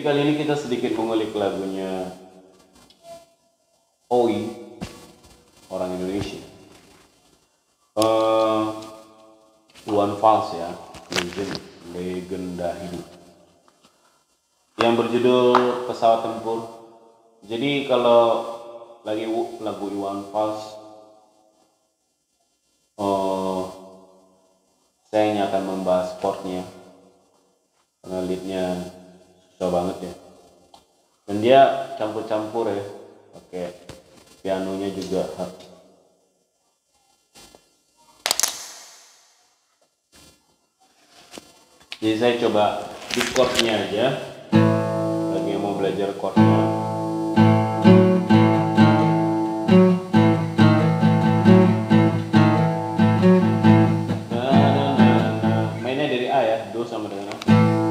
kali ini kita sedikit mengulik lagunya Oi, orang Indonesia. Iwan Fals ya, legenda hidup. Yang berjudul Pesawat Tempur. Jadi kalau lagi lagu Iwan Fals, saya hanya akan membahas chordnya, karena leadnya susah banget ya. Dan dia campur-campur ya, pakai pianonya juga. Jadi saya coba di chordnya aja, bagi yang mau belajar chordnya. Mainnya dari A ya, Do sama dengan A.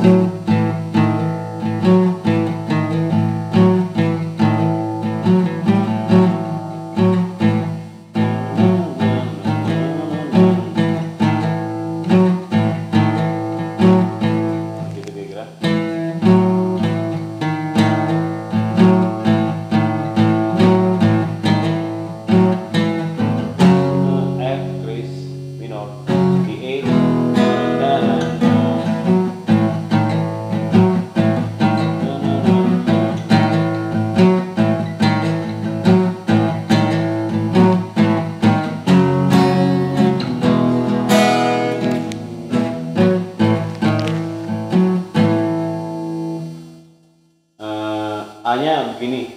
A-nya begini,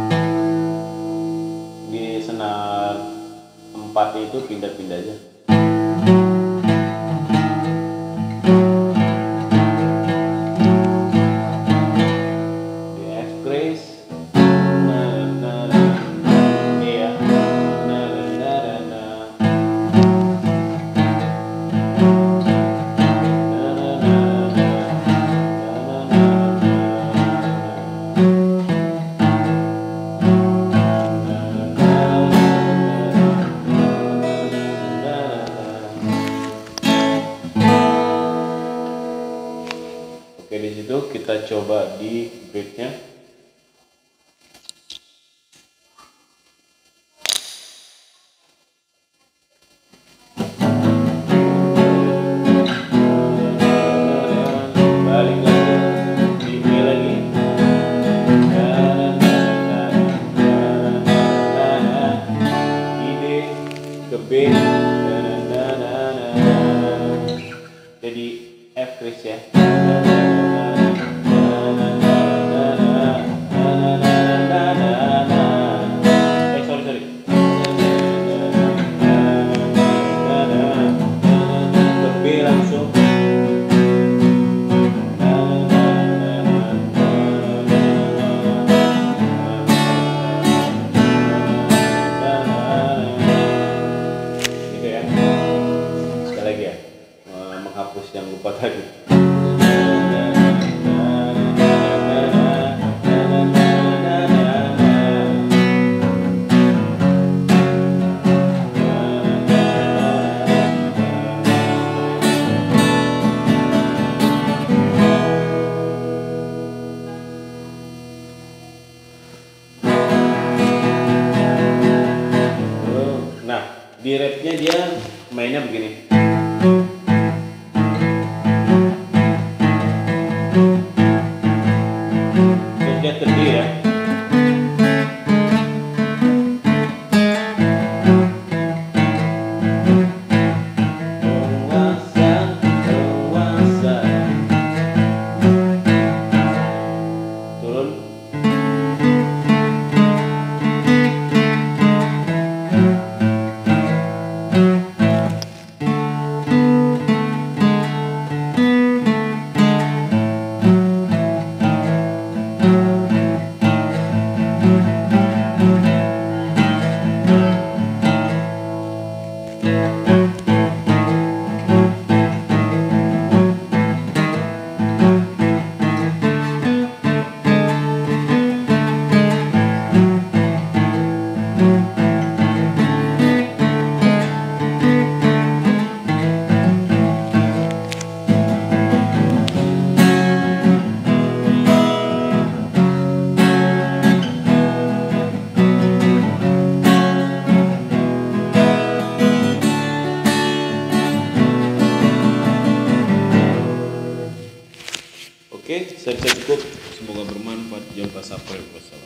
di senar 4 itu pindah-pindah aja. Di F Grace, iya, Oke, di situ kita coba di bridge-nya. Balik lagi, di B lagi. Di D ke B. Jadi F Chris ya. Sorry. Ke B langsung. Gitu ya. Sekali lagi ya, menghapus yang lupa tadi. Nah, di rapnya dia mainnya begini. Oke, saya cukup. Semoga bermanfaat. Jangan lupa subscribe. Wassalam.